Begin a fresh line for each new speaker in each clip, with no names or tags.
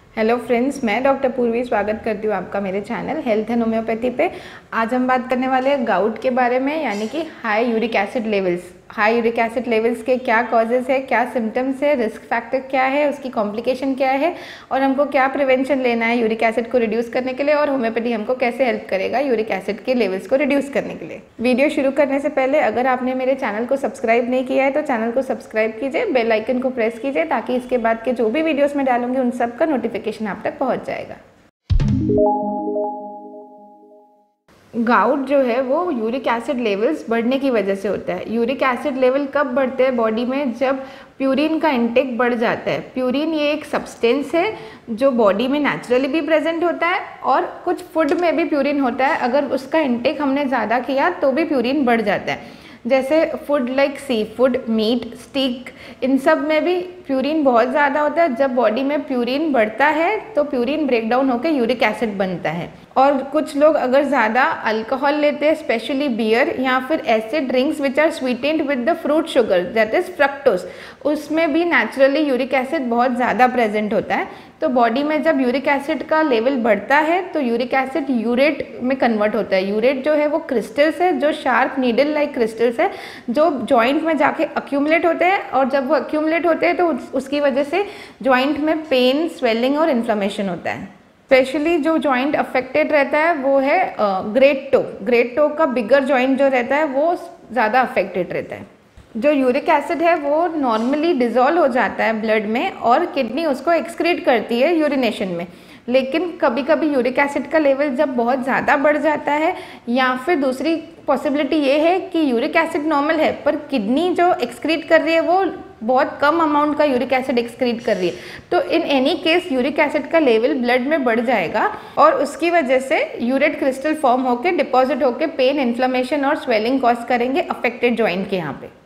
Hello friends, मैं doctor पूर्वी स्वागत करती हूँ आपका मेरे चैनल हेल्थ एंड होम्योपैथी पे। आज हम बात करने वाले हैं गाउट के बारे में, यानी कि high uric acid levels. High uric acid levels के क्या कॉजेज़ है, क्या सिम्टम्स है, रिस्क फैक्टर क्या है, उसकी कॉम्प्लिकेशन क्या है और हमको क्या प्रिवेंशन लेना है यूरिक एसिड को रिड्यूस करने के लिए, और होम्योपैथी हमको कैसे हेल्प करेगा यूरिक एसिड के लेवल्स को रिड्यूस करने के लिए। वीडियो शुरू करने से पहले अगर आपने मेरे चैनल को सब्सक्राइब नहीं किया है तो चैनल को सब्सक्राइब कीजिए, बेल आइकन को प्रेस कीजिए ताकि इसके बाद के जो भी वीडियोज़ मैं डालूंगी उन सब का नोटिफिकेशन आप तक पहुँच जाएगा। गाउट जो है वो यूरिक एसिड लेवल्स बढ़ने की वजह से होता है। यूरिक एसिड लेवल कब बढ़ते हैं बॉडी में? जब प्यूरिन का इंटेक बढ़ जाता है। प्यूरिन ये एक सब्सटेंस है जो बॉडी में नेचुरली भी प्रेजेंट होता है और कुछ फूड में भी प्यूरिन होता है। अगर उसका इंटेक हमने ज़्यादा किया तो भी प्यूरिन बढ़ जाता है। जैसे food like sea food, meat, steak, इन सब में भी प्यूरिन बहुत ज़्यादा होता है। जब बॉडी में प्यूरिन बढ़ता है तो प्यूरिन ब्रेकडाउन होकर यूरिक एसिड बनता है। और कुछ लोग अगर ज़्यादा अल्कोहल लेते हैं, स्पेशली बियर या फिर ऐसे drinks which are sweetened with the fruit sugar that is fructose, उसमें भी नेचुरली यूरिक एसिड बहुत ज़्यादा प्रेजेंट होता है। तो बॉडी में जब यूरिक एसिड का लेवल बढ़ता है तो यूरिक एसिड यूरेट में कन्वर्ट होता है। यूरेट जो है वो क्रिस्टल्स है, जो शार्प नीडल लाइक क्रिस्टल्स है, जो जॉइंट में जाके अक्यूमुलेट होते हैं। और जब वो अक्यूमुलेट होते हैं तो उसकी वजह से जॉइंट में पेन, स्वेलिंग और इन्फ्लेमेशन होता है। स्पेशली जो जॉइंट अफेक्टेड रहता है वो है ग्रेट टो। ग्रेट टो का बिगर जॉइंट जो रहता है वो ज़्यादा अफेक्टेड रहता है। जो यूरिक एसिड है वो नॉर्मली डिज़ोल्व हो जाता है ब्लड में और किडनी उसको एक्सक्रीट करती है यूरिनेशन में। लेकिन कभी कभी यूरिक एसिड का लेवल जब बहुत ज़्यादा बढ़ जाता है, या फिर दूसरी पॉसिबिलिटी ये है कि यूरिक एसिड नॉर्मल है पर किडनी जो एक्सक्रीट कर रही है वो बहुत कम अमाउंट का यूरिक एसिड एक्सक्रीट कर रही है, तो in any case uric acid का लेवल ब्लड में बढ़ जाएगा और उसकी वजह से यूरेट क्रिस्टल फॉर्म होकर डिपॉजिट होकर पेन, इन्फ्लेमेशन और स्वेलिंग कॉज करेंगे अफेक्टेड जॉइंट के यहाँ पे।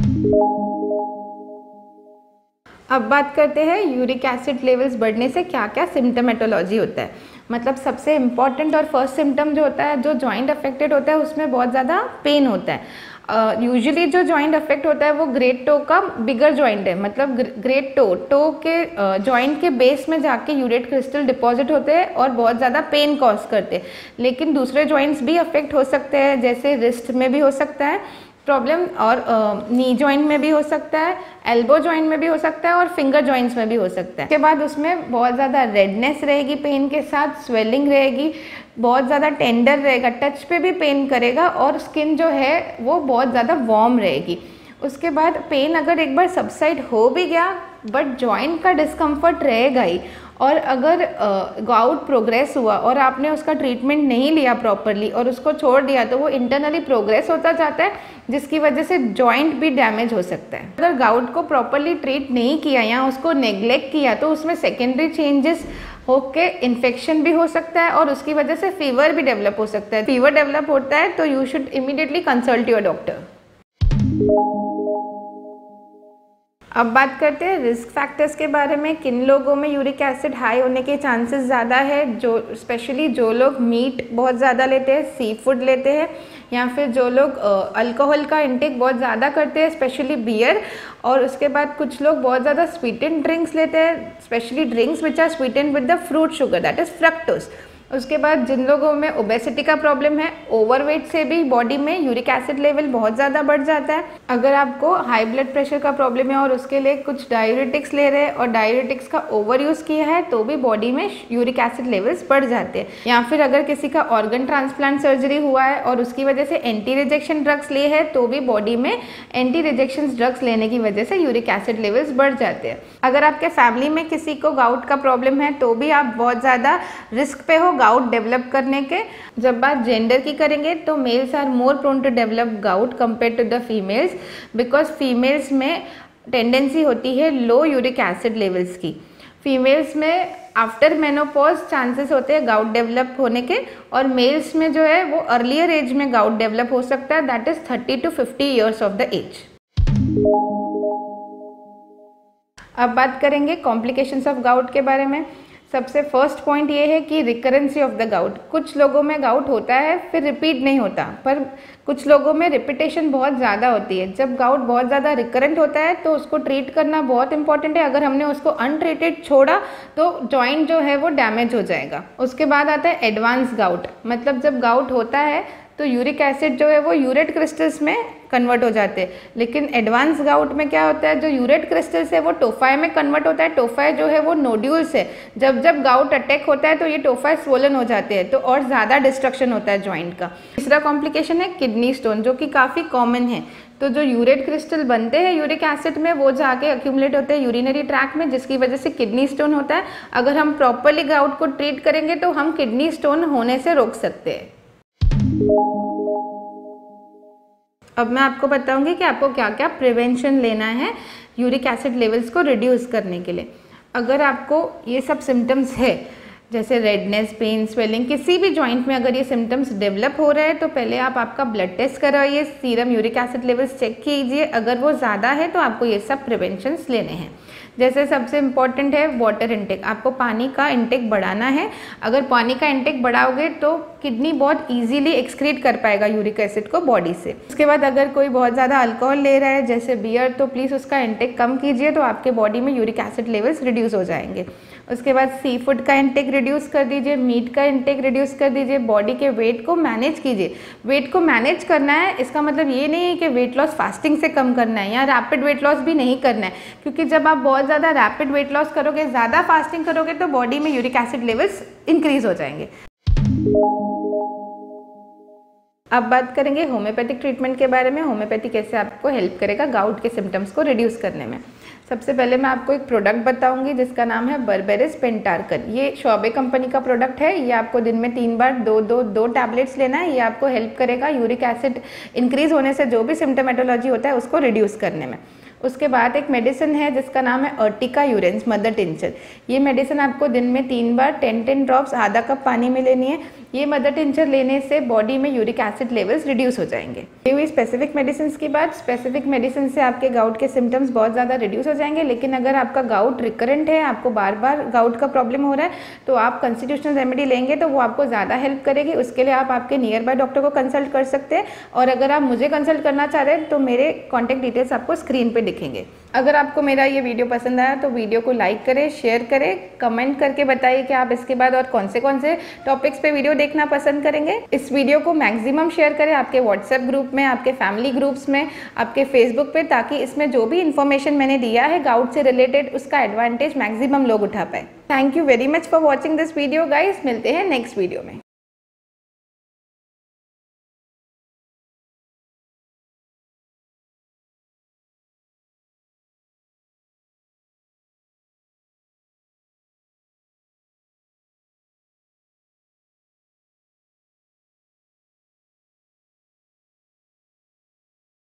अब बात करते हैं यूरिक एसिड लेवल्स बढ़ने से क्या क्या सिम्टमेटोलॉजी होता है। मतलब सबसे इम्पॉर्टेंट और फर्स्ट सिम्टम जो होता है, जो जॉइंट अफेक्टेड होता है उसमें बहुत ज़्यादा पेन होता है। यूजुअली जो जॉइंट अफेक्ट होता है वो ग्रेट टो का बिगर जॉइंट है। मतलब ग्रेट टो के जॉइंट के बेस में जाके यूरेट क्रिस्टल डिपॉजिट होते हैं और बहुत ज़्यादा पेन कॉज करते हैं। लेकिन दूसरे जॉइंट्स भी अफेक्ट हो सकते हैं, जैसे रिस्ट में भी हो सकता है प्रॉब्लम, और नी जॉइंट में भी हो सकता है, एल्बो जॉइंट में भी हो सकता है और फिंगर जॉइंट्स में भी हो सकता है। उसके बाद उसमें बहुत ज़्यादा रेडनेस रहेगी, पेन के साथ स्वेलिंग रहेगी, बहुत ज़्यादा टेंडर रहेगा, टच पे भी पेन करेगा और स्किन जो है वो बहुत ज़्यादा वार्म रहेगी। उसके बाद पेन अगर एक बार सबसाइड हो भी गया बट जॉइंट का डिस्कम्फर्ट रहेगा ही। और अगर गाउट प्रोग्रेस हुआ और आपने उसका ट्रीटमेंट नहीं लिया प्रॉपरली और उसको छोड़ दिया तो वो इंटरनली प्रोग्रेस होता जाता है, जिसकी वजह से जॉइंट भी डैमेज हो सकता है। अगर गाउट को प्रॉपरली ट्रीट नहीं किया या उसको नेग्लेक्ट किया तो उसमें सेकेंडरी चेंजेस होके इन्फेक्शन भी हो सकता है और उसकी वजह से फीवर भी डेवलप हो सकता है। फीवर डेवलप होता है तो you should immediately consult your doctor. अब बात करते हैं रिस्क फैक्टर्स के बारे में। किन लोगों में यूरिक एसिड हाई होने के चांसेस ज़्यादा है? जो स्पेशली जो लोग मीट बहुत ज़्यादा लेते हैं, सी फूड लेते हैं, या फिर जो लोग अल्कोहल का इंटेक बहुत ज़्यादा करते हैं, स्पेशली बियर। और उसके बाद कुछ लोग बहुत ज़्यादा स्वीटेंड ड्रिंक्स लेते हैं, specially drinks which are sweetened with the fruit sugar that is fructose. उसके बाद जिन लोगों में ओबेसिटी का प्रॉब्लम है, ओवरवेट से भी बॉडी में यूरिक एसिड लेवल बहुत ज़्यादा बढ़ जाता है। अगर आपको हाई ब्लड प्रेशर का प्रॉब्लम है और उसके लिए कुछ डाययूरेटिक्स ले रहे हैं और डाययूरेटिक्स का ओवर यूज़ किया है तो भी बॉडी में यूरिक एसिड लेवल्स बढ़ जाते हैं। या फिर अगर किसी का ऑर्गन ट्रांसप्लांट सर्जरी हुआ है और उसकी वजह से एंटी रिजेक्शन ड्रग्स लिए हैं तो भी बॉडी में एंटी रिजेक्शन ड्रग्स लेने की वजह से यूरिक एसिड लेवल्स बढ़ जाते हैं। अगर आपके फैमिली में किसी को गाउट का प्रॉब्लम है तो भी आप बहुत ज़्यादा रिस्क पे हो गाउट डेवलप करने के। जब बात जेंडर की करेंगे तो males are more prone to develop gout compare to the females, because females में टेंडेंसी होती है लो यूरिक एसिड लेवल्स की। फीमेल्स में आफ्टर मेनोपॉज चांसेस होते हैं गाउट डेवलप होने के, और मेल्स में जो है वो अर्लियर एज में गाउट डेवलप हो सकता है, that is 30 to 50 years of the age. अब बात करेंगे कॉम्प्लिकेशंस ऑफ गाउट के बारे में। सबसे फर्स्ट पॉइंट ये है कि रिकरेंसी ऑफ द गाउट। कुछ लोगों में गाउट होता है फिर रिपीट नहीं होता, पर कुछ लोगों में रिपीटेशन बहुत ज़्यादा होती है। जब गाउट बहुत ज़्यादा रिकरेंट होता है तो उसको ट्रीट करना बहुत इंपॉर्टेंट है। अगर हमने उसको अनट्रीटेड छोड़ा तो जॉइंट जो है वो डैमेज हो जाएगा। उसके बाद आता है एडवांस गाउट, मतलब जब गाउट होता है तो यूरिक एसिड जो है वो यूरेट क्रिस्टल्स में कन्वर्ट हो जाते हैं, लेकिन एडवांस गाउट में क्या होता है, जो यूरेट क्रिस्टल्स है वो टोफाई में कन्वर्ट होता है। टोफाई जो है वो नोड्यूल्स है, जब जब गाउट अटैक होता है तो ये टोफाई स्वोलन हो जाते हैं, तो और ज़्यादा डिस्ट्रक्शन होता है जॉइंट का। तीसरा कॉम्प्लिकेशन है किडनी स्टोन, जो कि काफ़ी कॉमन है। तो जो यूरेट क्रिस्टल बनते हैं यूरिक एसिड में वो जाके अक्यूमुलेट होते हैं यूरिनरी ट्रैक में, जिसकी वजह से किडनी स्टोन होता है। अगर हम प्रॉपरली गाउट को ट्रीट करेंगे तो हम किडनी स्टोन होने से रोक सकते हैं। अब मैं आपको बताऊंगी कि आपको क्या क्या प्रिवेंशन लेना है यूरिक एसिड लेवल्स को रिड्यूस करने के लिए। अगर आपको ये सब सिम्टम्स है, जैसे रेडनेस, पेन, स्वेलिंग, किसी भी जॉइंट में अगर ये सिम्टम्स डेवलप हो रहे हैं तो पहले आप आपका ब्लड टेस्ट करवाइए, serum uric acid levels check कीजिए। अगर वो ज़्यादा है तो आपको ये सब प्रिवेंशंस लेने हैं। जैसे सबसे इम्पॉर्टेंट है वाटर इनटेक, आपको पानी का इनटेक बढ़ाना है। अगर पानी का इनटेक बढ़ाओगे तो किडनी बहुत इजीली एक्सक्रीट कर पाएगा यूरिक एसिड को बॉडी से। उसके बाद अगर कोई बहुत ज़्यादा अल्कोहल ले रहा है जैसे बियर, तो प्लीज़ उसका इनटेक कम कीजिए, तो आपके बॉडी में यूरिक एसिड लेवल्स रिड्यूस हो जाएंगे। उसके बाद सी फूड का इनटेक रिड्यूस कर दीजिए, मीट का इनटेक रिड्यूस कर दीजिए। बॉडी के वेट को मैनेज कीजिए। वेट को मैनेज करना है, इसका मतलब ये नहीं है कि वेट लॉस फास्टिंग से कम करना है या रैपिड वेट लॉस भी नहीं करना है, क्योंकि जब आप बहुत ज़्यादा रैपिड वेट लॉस करोगे, ज़्यादा फास्टिंग करोगे तो बॉडी में यूरिक एसिड लेवल्स इंक्रीज हो जाएंगे। अब बात करेंगे होम्योपैथिक ट्रीटमेंट के बारे में। होम्योपैथी कैसे आपको हेल्प करेगा गाउट के सिम्टम्स को रिड्यूस करने में। सबसे पहले मैं आपको एक प्रोडक्ट बताऊंगी जिसका नाम है बर्बेरिस पेंटार्कन। ये शॉबे कंपनी का प्रोडक्ट है। ये आपको दिन में 3 बार दो टैबलेट्स लेना है। ये आपको हेल्प करेगा यूरिक एसिड इंक्रीज होने से जो भी सिम्टोमेटोलॉजी होता है उसको रिड्यूस करने में। उसके बाद एक मेडिसिन है जिसका नाम है अर्टिका यूरेंस मदर टिंचर। ये मेडिसिन आपको दिन में 3 बार 10 ड्रॉप्स आधा कप पानी में लेनी है। ये मदर टिंचर लेने से बॉडी में यूरिक एसिड लेवल्स रिड्यूस हो जाएंगे। ये हुई स्पेसिफिक मेडिसिन की बात। स्पेसिफिक मेडिसिन से आपके गाउट के सिम्टम्स बहुत ज़्यादा रिड्यूस हो जाएंगे। लेकिन अगर आपका गाउट रिकरेंट है, आपको बार बार गाउट का प्रॉब्लम हो रहा है, तो आप कॉन्स्टिट्यूशनल रेमेडी लेंगे तो वो आपको ज़्यादा हेल्प करेगी। उसके लिए आप आपके नियर बाय डॉक्टर को कंसल्ट कर सकते हैं। और अगर आप मुझे कंसल्ट करना चाह रहे हैं तो मेरे कॉन्टैक्ट डिटेल्स आपको स्क्रीन पर दिखेंगे। अगर आपको मेरा ये वीडियो पसंद आया तो वीडियो को लाइक करें, शेयर करें, कमेंट करके बताइए कि आप इसके बाद और कौन से टॉपिक्स पे वीडियो देखना पसंद करेंगे। इस वीडियो को मैक्सिमम शेयर करें आपके व्हाट्सएप ग्रुप में, आपके फैमिली ग्रुप्स में, आपके फेसबुक पे, ताकि इसमें जो भी इन्फॉर्मेशन मैंने दिया है गाउट से रिलेटेड उसका एडवांटेज मैक्सिमम लोग उठा पाए। Thank you very much for watching this video guys. मिलते हैं नेक्स्ट वीडियो में।